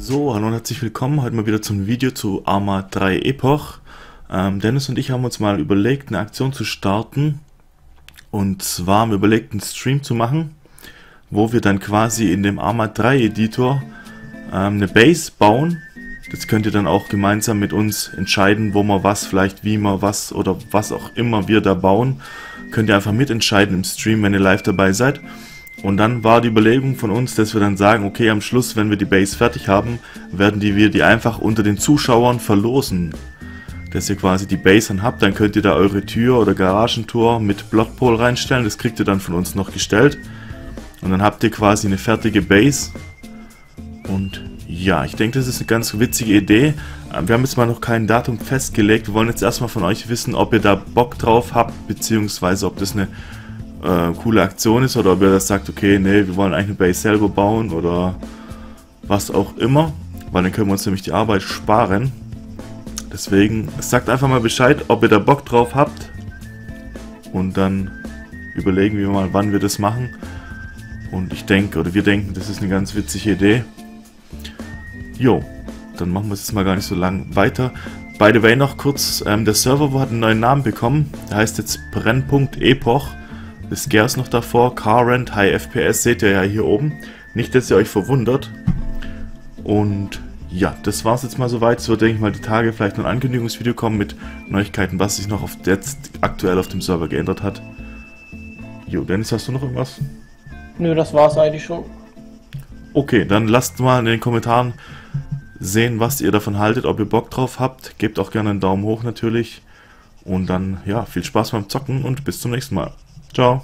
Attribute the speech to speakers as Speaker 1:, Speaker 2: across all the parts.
Speaker 1: So, hallo und herzlich willkommen, heute mal wieder zum Video zu Arma 3 Epoch. Dennis und ich haben uns mal überlegt, eine Aktion zu starten. Und zwar haben wir überlegt, einen Stream zu machen, wo wir dann quasi in dem Arma 3 Editor eine Base bauen. Das könnt ihr dann auch gemeinsam mit uns entscheiden, wo wir was, vielleicht wie wir was oder was auch immer wir da bauen. Könnt ihr einfach mitentscheiden im Stream, wenn ihr live dabei seid. Und dann war die Überlegung von uns, dass wir dann sagen, okay, am Schluss, wenn wir die Base fertig haben, werden wir die einfach unter den Zuschauern verlosen. Dass ihr quasi die Base dann habt, dann könnt ihr da eure Tür oder Garagentor mit Blockpole reinstellen, das kriegt ihr dann von uns noch gestellt. Und dann habt ihr quasi eine fertige Base. Und ja, ich denke, das ist eine ganz witzige Idee. Wir haben jetzt mal noch kein Datum festgelegt, wir wollen jetzt erstmal von euch wissen, ob ihr da Bock drauf habt, beziehungsweise ob das eine coole Aktion ist oder ob ihr das sagt, okay, nee, wir wollen eigentlich eine Base selber bauen oder was auch immer, weil dann können wir uns nämlich die Arbeit sparen. Deswegen sagt einfach mal Bescheid, ob ihr da Bock drauf habt und dann überlegen wir mal, wann wir das machen. Und ich denke, oder wir denken, das ist eine ganz witzige Idee. Jo, dann machen wir es jetzt mal gar nicht so lang weiter. By the way noch kurz, der Server hat einen neuen Namen bekommen, der heißt jetzt Brennpunkt-Epoch. Das Gear ist noch davor, Car Rent, High FPS, seht ihr ja hier oben. Nicht, dass ihr euch verwundert. Und ja, das war's jetzt mal soweit. So denke ich mal, die Tage vielleicht noch ein Ankündigungsvideo kommen mit Neuigkeiten, was sich noch jetzt aktuell auf dem Server geändert hat. Jo, Dennis, hast du noch irgendwas?
Speaker 2: Nö, das war's eigentlich schon.
Speaker 1: Okay, dann lasst mal in den Kommentaren sehen, was ihr davon haltet, ob ihr Bock drauf habt. Gebt auch gerne einen Daumen hoch natürlich. Und dann, ja, viel Spaß beim Zocken und bis zum nächsten Mal. Ciao.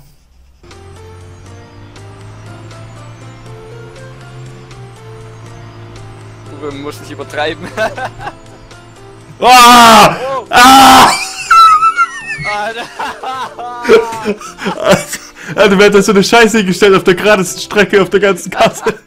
Speaker 3: Du musst nicht übertreiben.
Speaker 1: Ah!
Speaker 3: Oh.
Speaker 1: Ah! Alter, wer hat da so eine Scheiße hingestellt auf der geradesten Strecke auf der ganzen Karte?